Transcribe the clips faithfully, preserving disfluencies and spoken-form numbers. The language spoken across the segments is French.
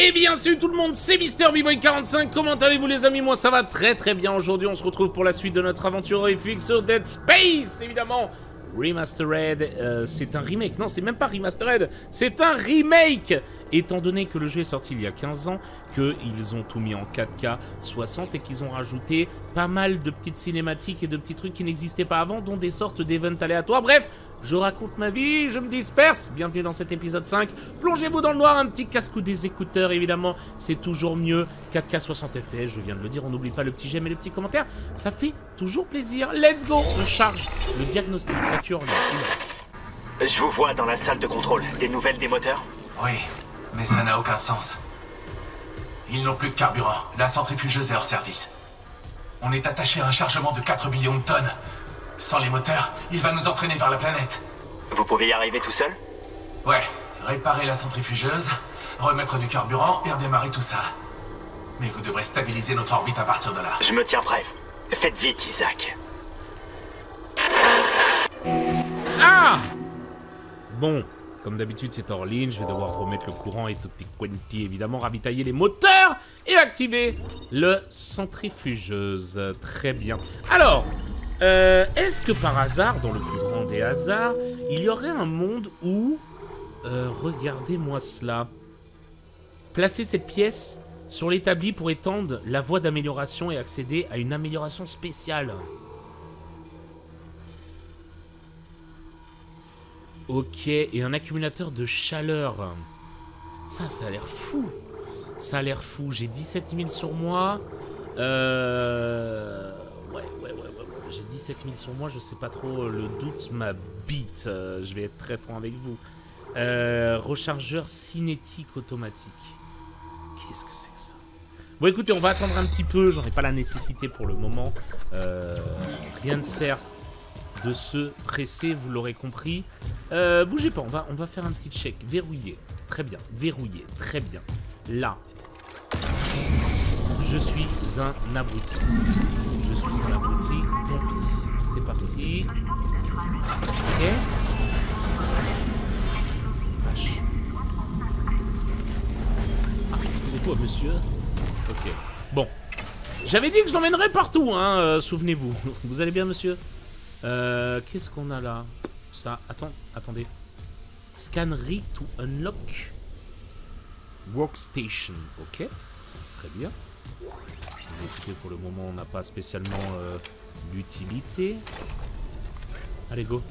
Et bien salut tout le monde, c'est MrBboy quarante-cinq, comment allez-vous les amis? Moi ça va très très bien. Aujourd'hui on se retrouve pour la suite de notre aventure horrifique sur Dead Space, évidemment. Remastered, euh, c'est un remake, non c'est même pas Remastered, c'est un remake. Étant donné que le jeu est sorti il y a quinze ans, qu'ils ont tout mis en quatre K soixante et qu'ils ont rajouté pas mal de petites cinématiques et de petits trucs qui n'existaient pas avant, dont des sortes d'events aléatoires. Bref, je raconte ma vie, je me disperse. Bienvenue dans cet épisode cinq. Plongez-vous dans le noir, un petit casque ou des écouteurs, évidemment, c'est toujours mieux. quatre K soixante F P S, je viens de le dire, on n'oublie pas le petit j'aime et le petit commentaire. Ça fait toujours plaisir. Let's go. Je charge le diagnostic Saturne. Je vous vois dans la salle de contrôle. Des nouvelles des moteurs? Oui, mais ça n'a aucun sens. Ils n'ont plus de carburant. La centrifugeuse est hors service. On est attaché à un chargement de quatre billions de tonnes. Sans les moteurs, il va nous entraîner vers la planète. Vous pouvez y arriver tout seul? Ouais, réparer la centrifugeuse, remettre du carburant et redémarrer tout ça. Mais vous devrez stabiliser notre orbite à partir de là. Je me tiens prêt. Faites vite, Isaac. Ah! Bon, comme d'habitude c'est hors ligne, je vais devoir remettre le courant et tutti quanti, évidemment, ravitailler les moteurs et activer le centrifugeuse. Très bien. Alors, euh, est-ce que par hasard, dans le plus grand des hasards, il y aurait un monde où... Euh, regardez-moi cela. Placer cette pièce sur l'établi pour étendre la voie d'amélioration et accéder à une amélioration spéciale. Ok, et un accumulateur de chaleur. Ça, ça a l'air fou. Ça a l'air fou. J'ai dix-sept mille sur moi. Euh... Ouais, ouais, ouais, ouais. ouais. J'ai dix-sept mille sur moi. Je sais pas trop. Le doute m'habite. Euh, je vais être très franc avec vous. Euh, rechargeur cinétique automatique. Qu'est-ce que c'est que ça? Bon, écoutez, on va attendre un petit peu. J'en ai pas la nécessité pour le moment. Euh, rien ne sert de se presser, vous l'aurez compris. Euh, bougez pas, on va, on va faire un petit check. Verrouillé, très bien. Verrouillé, très bien. Là, je suis un abruti. Je suis un abruti. Donc, c'est parti. Ok. Vache. Ah, excusez-moi, monsieur. Ok. Bon. J'avais dit que je l'emmènerais partout, hein, euh, souvenez-vous. Vous allez bien, monsieur? Euh, qu'est-ce qu'on a là? Ça, attends, attendez. Scan rig to unlock workstation. Ok, très bien. Écoutez, pour le moment, on n'a pas spécialement euh, l'utilité. Allez, go.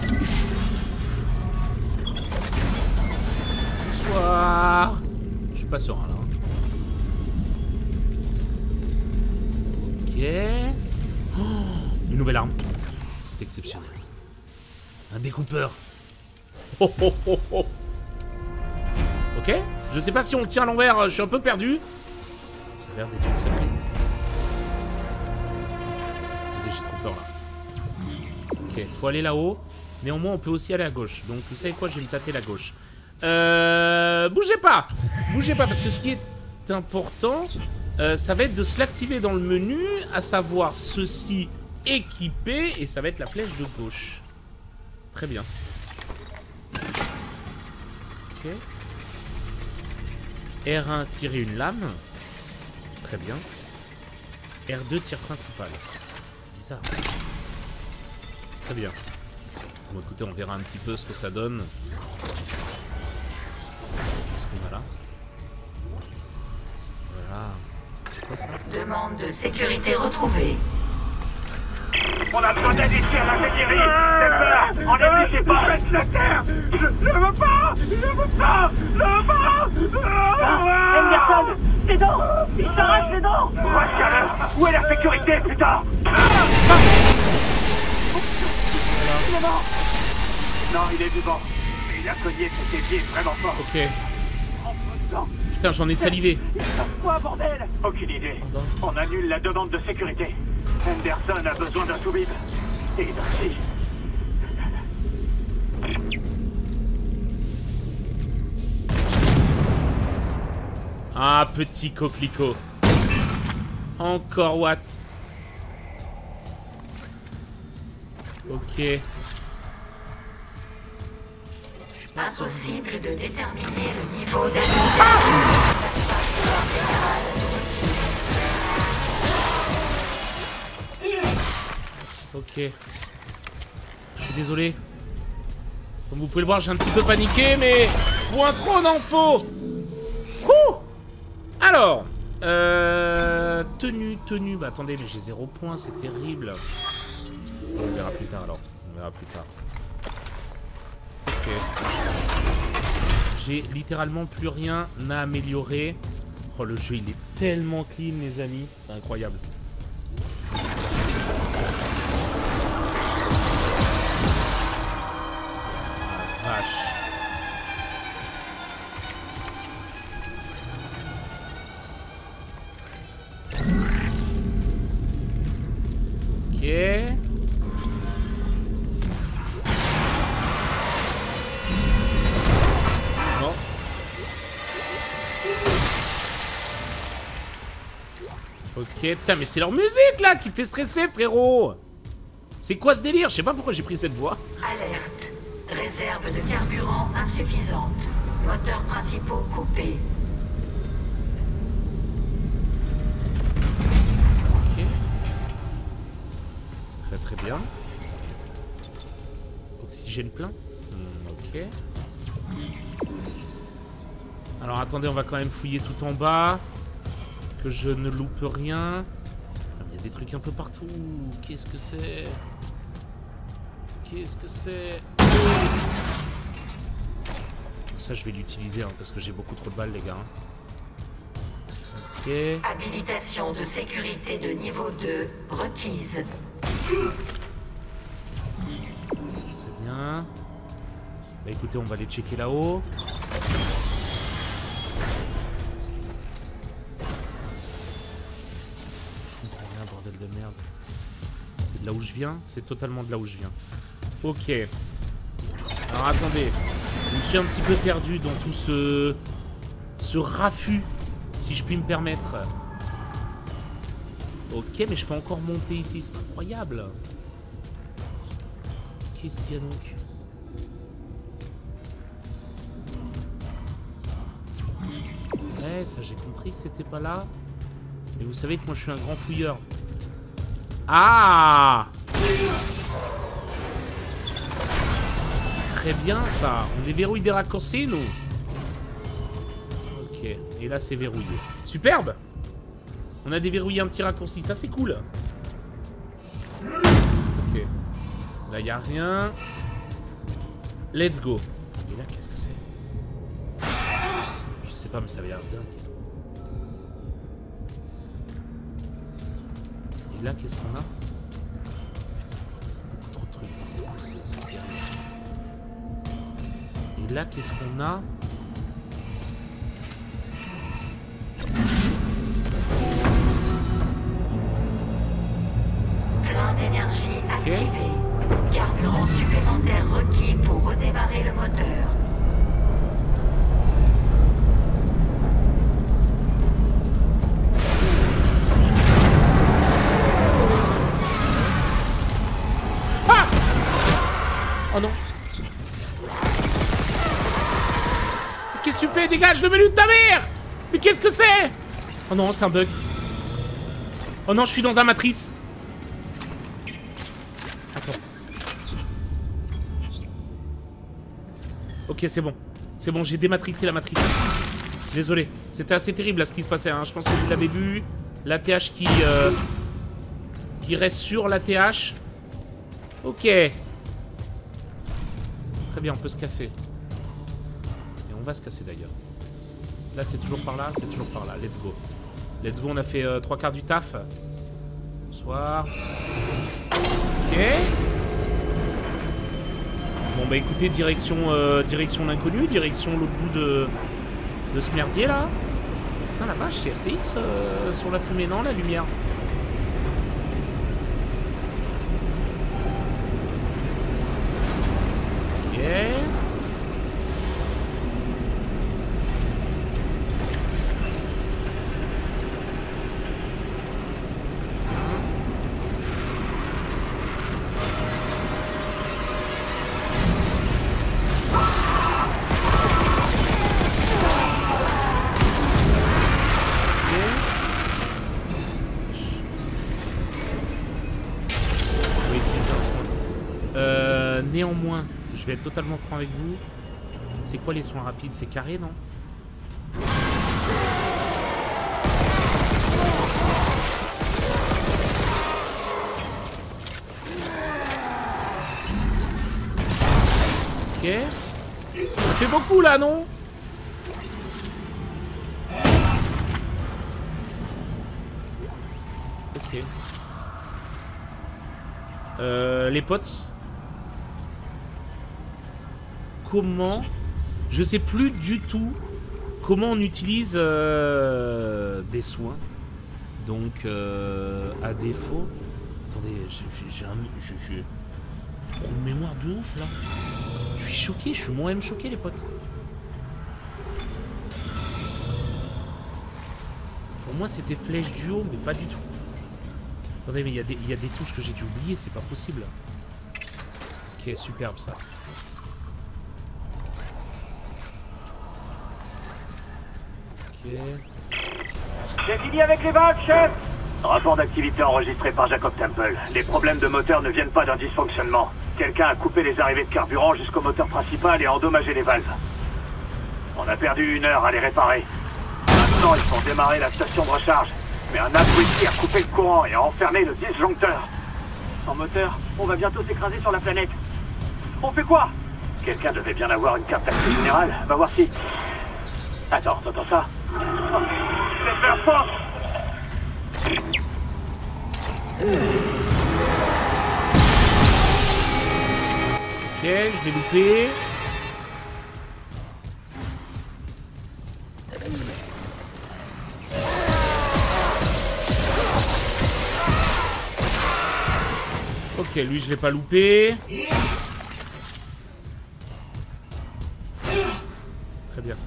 Bonsoir. Je suis pas serein là. Ok. Oh, une nouvelle arme. Exceptionnel. Un découpeur. Oh, oh, oh, oh. Ok. Je sais pas si on le tient à l'envers. Je suis un peu perdu. Ça a l'air d'être une sacrée. J'ai trop peur là. Ok. Faut aller là-haut. Néanmoins, on peut aussi aller à gauche. Donc, vous savez quoi? Je vais me tâter la gauche. Euh... Bougez pas. Bougez pas. Parce que ce qui est important, euh, ça va être de se l'activer dans le menu. À savoir ceci. Équipé, et ça va être la flèche de gauche. Très bien. Ok. R un, tirer une lame. Très bien. R deux, tir principal. Bizarre. Très bien. Bon, écoutez, on verra un petit peu ce que ça donne. Qu'est-ce qu'on a là? Voilà. C'est quoi ça? Demande de sécurité retrouvée. On a besoin d'aide ici à l'ingénierie. C'est peur. Enlève-les pas. Faites la terre. Je ne veux pas. Je ne veux pas. Je ne veux pas. Henderson, les dents. Il s'arrache les dents. Retiens-le. Où est la sécurité, putain? Il est mort. Non, il est vivant. Mais il a cogné ses pieds vraiment fort. Ok. En peu de temps. Putain, j'en ai salivé. Quoi, bordel? Aucune idée. On annule la demande de sécurité. Henderson a besoin d'un sous-vide. Et d'un si. Ah, petit coquelicot. Encore what? Ok. Impossible de déterminer le niveau d'adaptation. Ok. Je suis désolé. Comme vous pouvez le voir, j'ai un petit peu paniqué, mais point trop n'en faut. Ouh. Alors, euh, tenue, tenue. Bah attendez, mais j'ai zéro point, c'est terrible. On verra plus tard alors. On verra plus tard. Ok. J'ai littéralement plus rien à améliorer. Oh, le jeu, il est tellement clean, les amis. C'est incroyable. Ah, vache. Ok. Non. Ok, putain, mais c'est leur musique là qui fait stresser, frérot. C'est quoi ce délire? Je sais pas pourquoi j'ai pris cette voix. Alerte. Réserve de carburant insuffisante. Moteurs principaux coupés. Ok. Très très bien. Oxygène plein. Hmm, ok. Alors attendez, on va quand même fouiller tout en bas. Que je ne loupe rien. Il y a des trucs un peu partout. Qu'est-ce que c'est? Qu'est-ce que c'est? Ça, je vais l'utiliser hein, parce que j'ai beaucoup trop de balles, les gars. Ok. Habilitation de sécurité de niveau deux requise. Très bien. Bah écoutez, on va aller checker là-haut. Bordel de merde. C'est de là où je viens? C'est totalement de là où je viens. Ok. Alors attendez. Je me suis un petit peu perdu dans tout ce... Ce raffut, si je puis me permettre. Ok, mais je peux encore monter ici. C'est incroyable. Qu'est-ce qu'il y a donc? Ouais, ça j'ai compris que c'était pas là. Mais vous savez que moi je suis un grand fouilleur. Ah! Très bien ça. On déverrouille des raccourcis nous. Ok. Et là c'est verrouillé. Superbe! On a déverrouillé un petit raccourci. Ça c'est cool. Ok. Là y a rien. Let's go. Et là qu'est-ce que c'est? Je sais pas mais ça avait l'air dingue. Et là, qu'est-ce qu'on a? Beaucoup trop de trucs. C'est terrible. Et là, qu'est-ce qu'on a? Plein d'énergie Okay. activé. Carburant supplémentaire requis pour redémarrer le moteur. Oh non. Qu'est-ce que tu fais? Dégage le menu de ta mère! Mais qu'est-ce que c'est? Oh non, c'est un bug. Oh non, je suis dans un matrice. Attends. Ok, c'est bon. C'est bon, j'ai dématrixé la matrice. Désolé. C'était assez terrible là ce qui se passait. Hein. Je pense que vous l'avez vu. L'A T H qui... Euh, qui reste sur l'A T H. Ok. Très bien, on peut se casser. Et on va se casser d'ailleurs. Là, c'est toujours par là, c'est toujours par là. Let's go. Let's go, on a fait euh, trois quarts du taf. Bonsoir. Ok. Bon, bah écoutez, direction, euh, direction l'inconnu, direction l'autre bout de, de ce merdier là. Putain, la vache, c'est R T X euh, sur la fumée, non, la lumière. Ok. Néanmoins, je vais être totalement franc avec vous. C'est quoi les soins rapides? C'est carré, non? Ok. Ça fait beaucoup là, non? Ok. Euh, les potes. Comment? Je sais plus du tout comment on utilise euh, des soins. Donc, euh, à défaut... Attendez, j'ai un... J'ai une mémoire de ouf, là. Je suis choqué, je suis moi-même choqué, les potes. Pour moi, c'était flèche du haut, mais pas du tout. Attendez, mais il y, y a des touches que j'ai dû oublier, c'est pas possible. Ok, superbe, ça. Ok. J'ai fini avec les vagues, chef. Rapport d'activité enregistré par Jacob Temple. Les problèmes de moteur ne viennent pas d'un dysfonctionnement. Quelqu'un a coupé les arrivées de carburant jusqu'au moteur principal et a endommagé les valves. On a perdu une heure à les réparer. Maintenant, ils font démarrer la station de recharge. Mais un abruti a coupé le courant et a enfermé le disjoncteur. Sans moteur, on va bientôt s'écraser sur la planète. On fait quoi? Quelqu'un devait bien avoir une carte d'accès générale. Va voir si... Attends, t'entends ça? Oh, c'est faire fort. Ok, je l'ai loupé. Ok, lui je l'ai pas loupé. Très bien.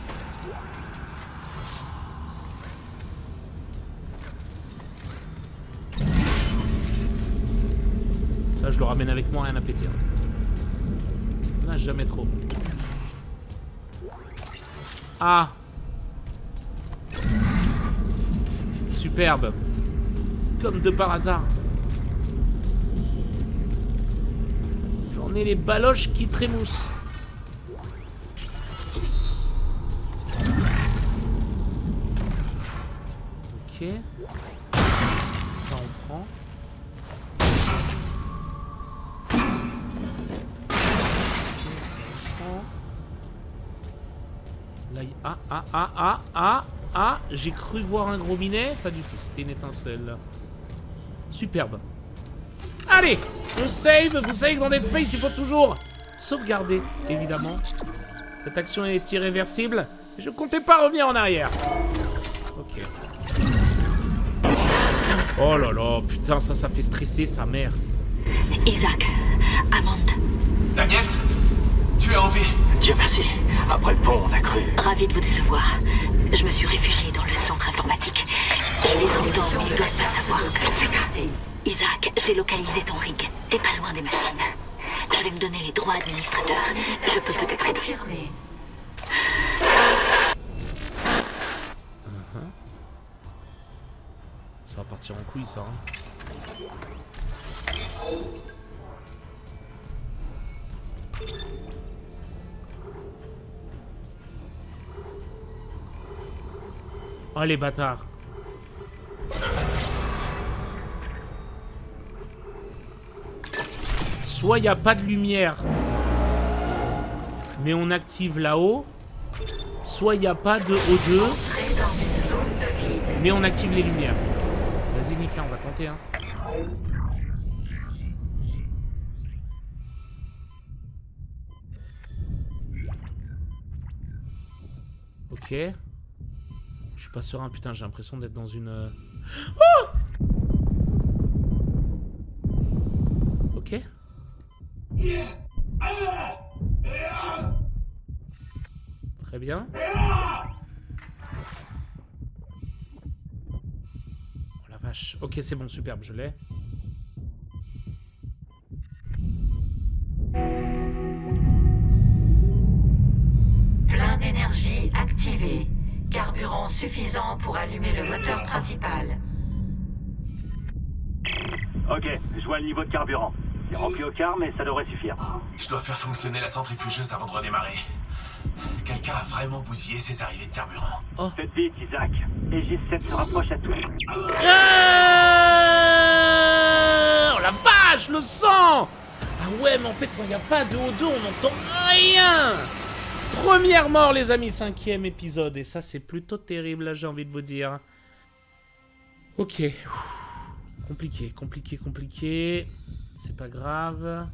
Ça je le ramène avec moi, rien à péter. Non, jamais trop. Ah. Superbe. Comme de par hasard. J'en ai les baloches qui trémoussent. Ok. Ça on prend. Là, y... Ah, ah, ah, ah, ah, ah, j'ai cru voir un gros minet. Pas du tout, c'était une étincelle. Superbe. Allez, on save. Vous savez que dans Dead Space, il faut toujours sauvegarder, évidemment. Cette action est irréversible. Je comptais pas revenir en arrière. Ok. Oh là là, putain, ça, ça fait stresser sa mère. Isaac, Hammond. Daniels, tu es en vie. Dieu merci. Après le pont, on a cru. Ravi de vous décevoir. Je me suis réfugiée dans le centre informatique. Je les entends, mais ils doivent pas savoir que je suis là. Isaac, j'ai localisé ton rig. T'es pas loin des machines. Je vais me donner les droits administrateurs. Je peux peut-être aider. Uh-huh. Ça va partir en couille, ça. Hein. Oh les bâtards. Soit il n'y a pas de lumière, mais on active là-haut. Soit il n'y a pas de O deux, mais on active les lumières. Vas-y Nika, on va tenter. Hein. Ok. Je suis pas serein, putain, j'ai l'impression d'être dans une... Oh! Ok. Très bien. Oh la vache. Ok, c'est bon, superbe, je l'ai. Plein d'énergie activée. Carburant suffisant pour allumer le moteur principal. Ok, je vois le niveau de carburant. C'est rempli au quart, mais ça devrait suffire. Je dois faire fonctionner la centrifugeuse avant de redémarrer. Quelqu'un a vraiment bousillé ses arrivées de carburant. Oh. Faites vite, Isaac. Aegis sept se rapproche à tout. Ah, oh la vache, le sang! Ah ouais, mais en fait, quand il n'y a pas de O deux, on n'entend rien! Première mort, les amis, cinquième épisode. Et ça, c'est plutôt terrible, là, j'ai envie de vous dire. Ok. Compliqué, compliqué, compliqué. C'est pas grave.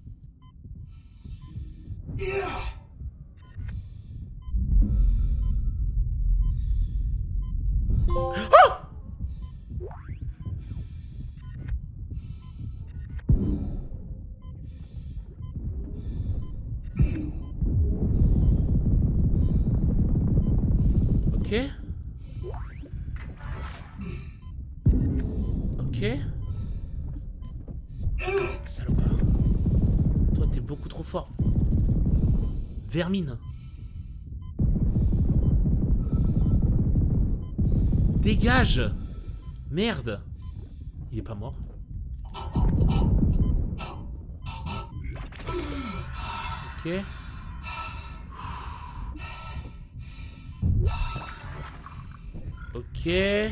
Oh! Ok. Ok. Salopard. Toi, t'es beaucoup trop fort. Vermine. Dégage! Merde! Il est pas mort. Ok. Ok.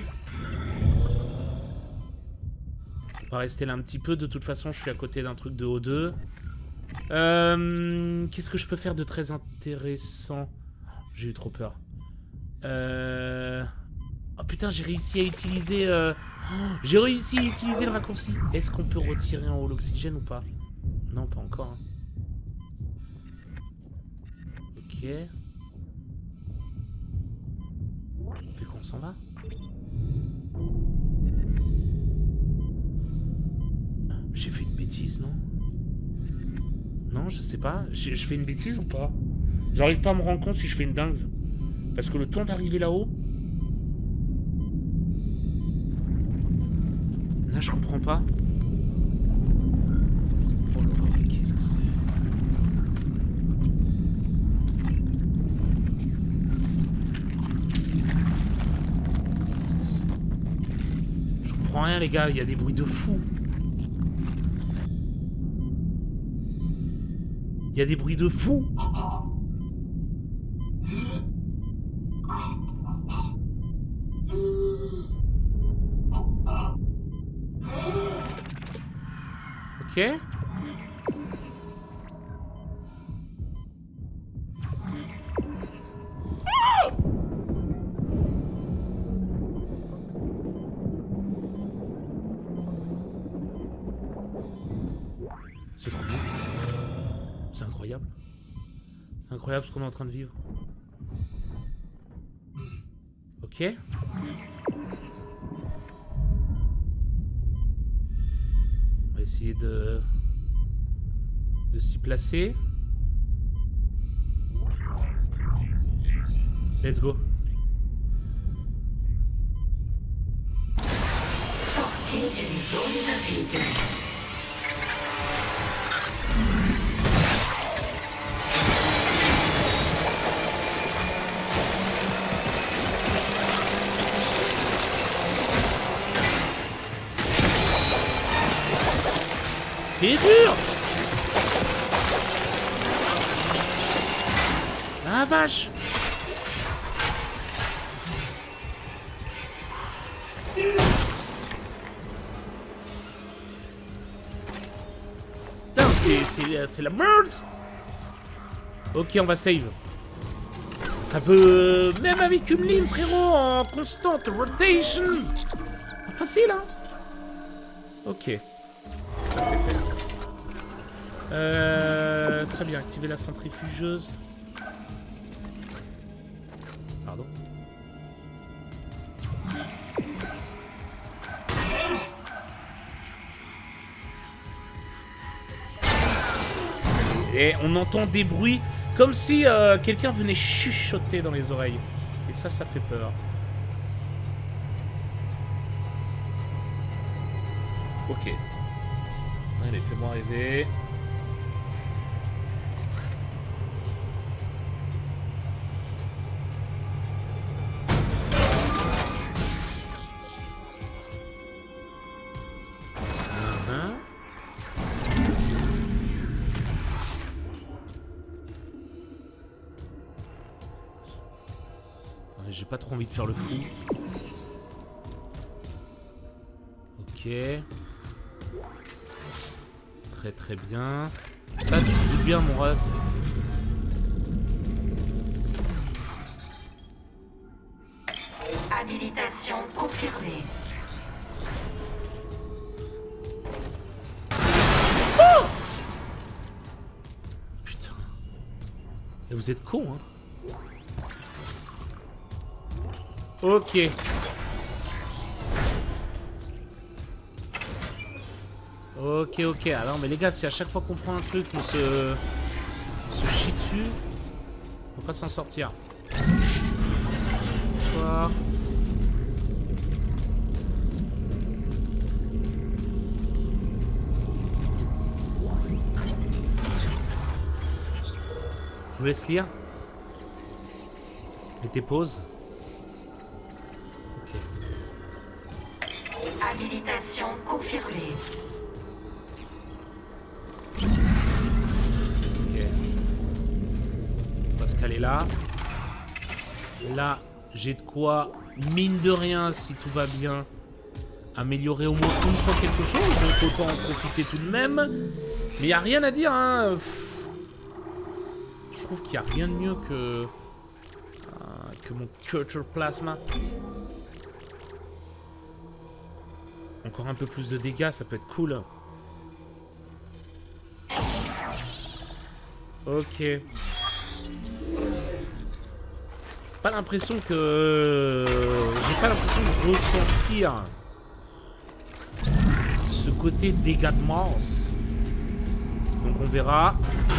On va rester là un petit peu. De toute façon, je suis à côté d'un truc de O deux. Euh, Qu'est-ce que je peux faire de très intéressant? J'ai eu trop peur. Euh... Oh putain, j'ai réussi à utiliser... Euh... Oh, j'ai réussi à utiliser le raccourci. Est-ce qu'on peut retirer en haut l'oxygène ou pas? Non, pas encore. Hein. Ok. Fait qu'on s'en va? J'ai fait une bêtise, non? Non, je sais pas. Je fais une bêtise ou pas? J'arrive pas à me rendre compte si je fais une dingue. Parce que le temps d'arriver là-haut... Là, je comprends pas. Oh là là, mais qu'est-ce que c'est? Qu'est-ce que c'est? Je comprends rien, les gars. Il y a des bruits de fou. Il y a des bruits de fou. Ok. C'est trop bien. C'est incroyable. C'est incroyable ce qu'on est en train de vivre. Ok. On va essayer de... de s'y placer. Let's go. C'est dur. Ah vache. Putain, c'est la merde. Ok, on va save. Ça peut... Même avec une ligne, frérot, en constante rotation. Facile, hein. Ok. Ça, c'est fait. Euh, très bien, activer la centrifugeuse. Pardon. Et on entend des bruits comme si euh, quelqu'un venait chuchoter dans les oreilles. Et ça, ça fait peur. Ok. Allez, fais-moi rêver. j'ai pas trop envie de faire le fou. Ok. Très très bien. Ça, tu te doutes bien, mon ref. Habilitation confirmée. Oh putain. Et vous êtes cons, hein. Ok. Ok, ok. Alors, mais les gars, si à chaque fois qu'on prend un truc, on se... on se chie dessus, on va pas s'en sortir. Bonsoir. Je vous laisse lire. Et tes pauses. Ok. Habilitation confirmée. Ok. On va se caler là. Là, j'ai de quoi, mine de rien, si tout va bien, améliorer au moins une fois quelque chose. Donc autant en profiter tout de même. Mais il n'y a rien à dire, hein. Je trouve qu'il n'y a rien de mieux que... Euh, que mon Culture Plasma. Encore un peu plus de dégâts, ça peut être cool. Ok. Pas l'impression que... J'ai pas l'impression de ressentir ce côté dégâts de masse. Donc on verra.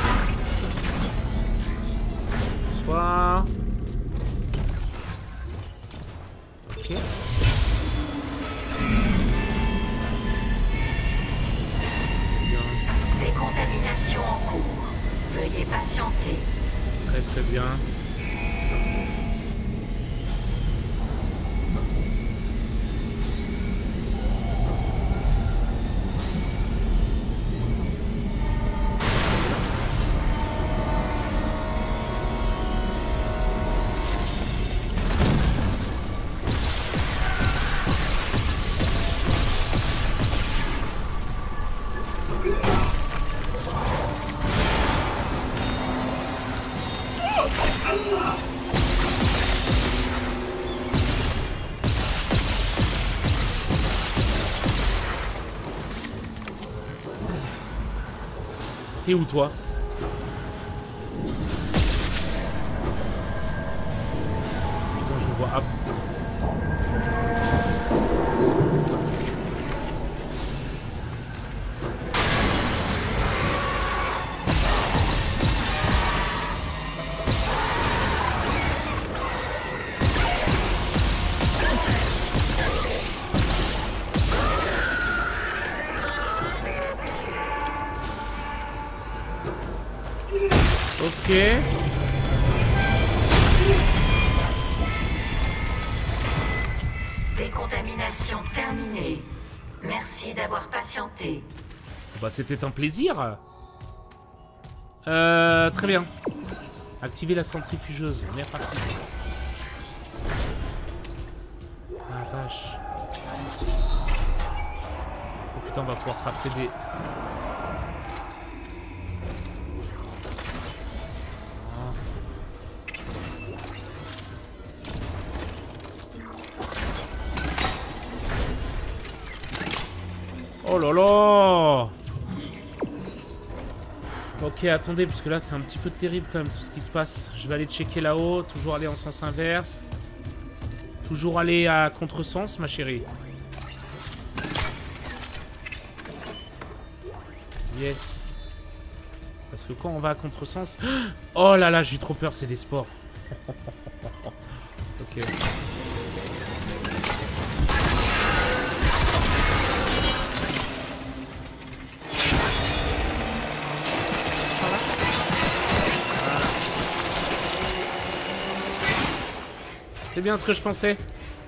Bonsoir. Ok. Décontamination en cours. Veuillez patienter. Très très bien. T'es où toi? Putain, je le vois. Hop. Ok. Décontamination terminée. Merci d'avoir patienté. Bah c'était un plaisir. Euh, très bien. Activer la centrifugeuse. On est reparti. Ah vache. Oh putain, on va pouvoir crafter des... Oh là là! Ok, attendez, parce que là c'est un petit peu terrible quand même tout ce qui se passe. Je vais aller checker là-haut, toujours aller en sens inverse. Toujours aller à contresens, ma chérie. Yes. Parce que quand on va à contresens... Oh là là, j'ai trop peur, c'est des sports. Ok. C'est bien ce que je pensais.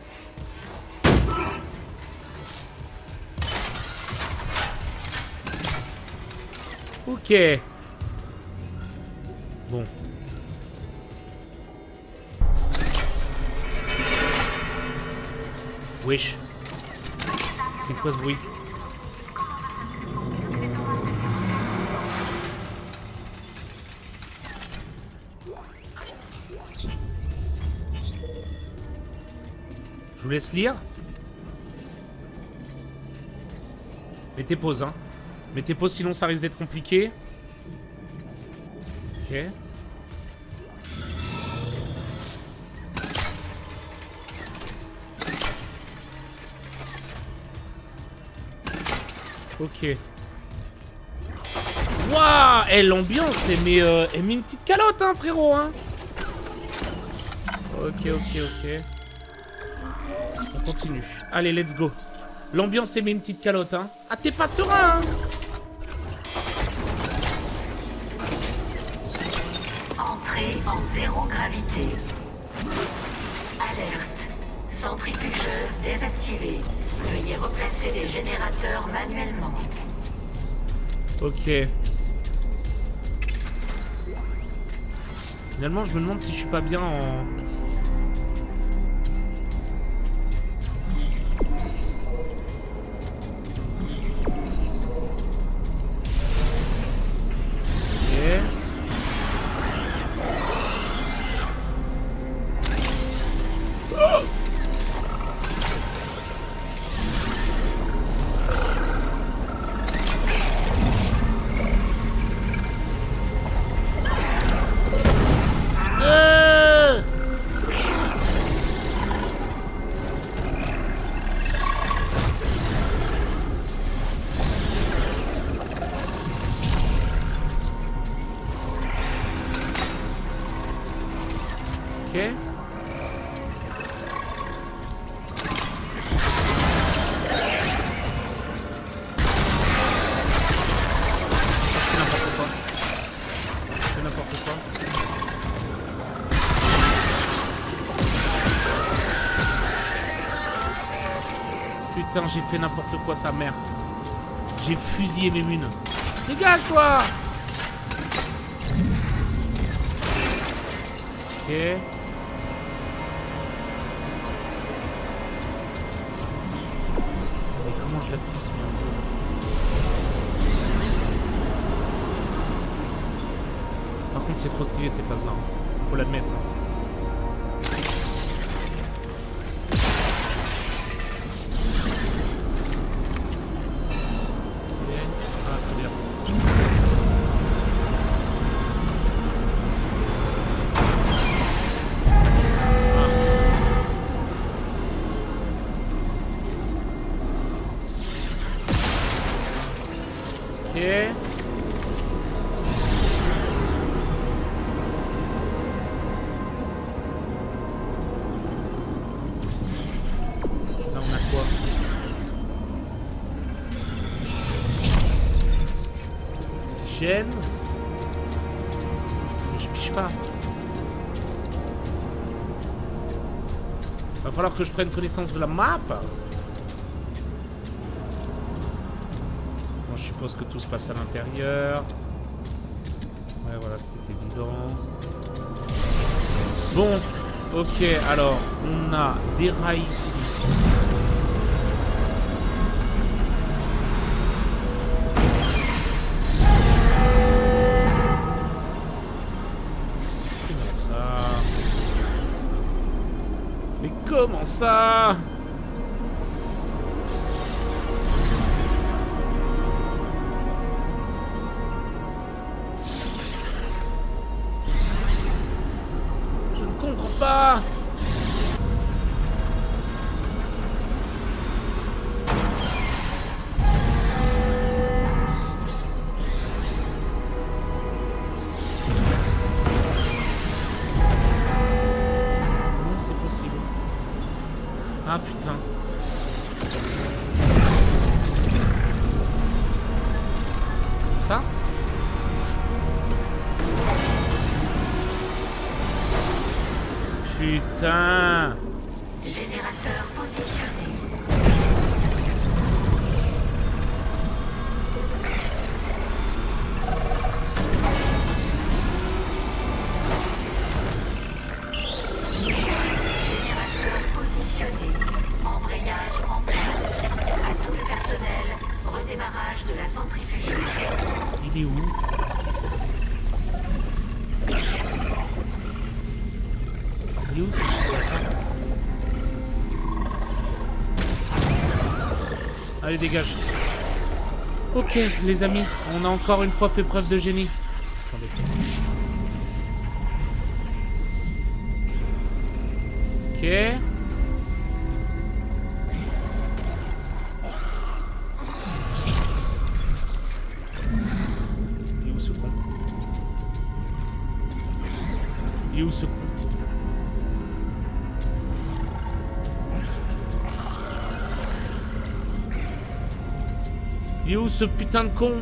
Ok. Bon. Wesh. C'est quoi ce bruit? Je vous laisse lire. Mettez pause, hein. Mettez pause, sinon ça risque d'être compliqué. Ok. Ok. Waouh, eh, l'ambiance, elle met, euh, elle met une petite calotte, hein, frérot, hein. Ok, ok, ok. On continue. Allez, let's go. L'ambiance, elle met une petite calotte, hein. Ah, t'es pas serein, hein. Entrée en zéro gravité. Alerte. Centrifugeuse désactivée. Veuillez replacer les générateurs manuellement. Ok. Finalement, je me demande si je suis pas bien en... Ok. N'importe quoi. C'est n'importe quoi. Putain, j'ai fait n'importe quoi, sa mère. J'ai fusillé mes munes. Dégage, toi! Ok. Mais comment je l'active ce merde? Par contre, c'est trop stylé ces phases-là. Faut l'admettre. Oxygène. Je piche pas. Va falloir que je prenne connaissance de la map. Bon, je suppose que tout se passe à l'intérieur. Ouais, voilà, c'était évident. Bon, ok, alors, on a des rails ici. Comment ça? Je ne comprends pas. Ah putain. Comme ça? Putain. Générateur positionné. Embrayage passage de la centrifugeuse. Il est où? Il est où ce chien? Allez, dégage. Ok, les amis, on a encore une fois fait preuve de génie. Attendez. Ok. Il est où ce con? Il est où ce con? Il est où ce putain de con?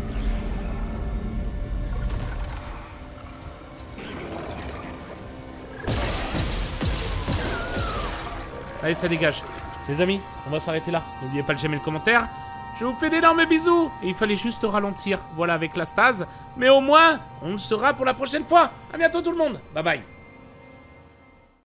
Allez, ça dégage. Les amis, on va s'arrêter là. N'oubliez pas de j'aimer le commentaire. Je vous fais d'énormes bisous. Et il fallait juste ralentir. Voilà, avec la stase. Mais au moins, on le saura pour la prochaine fois. À bientôt tout le monde. Bye bye.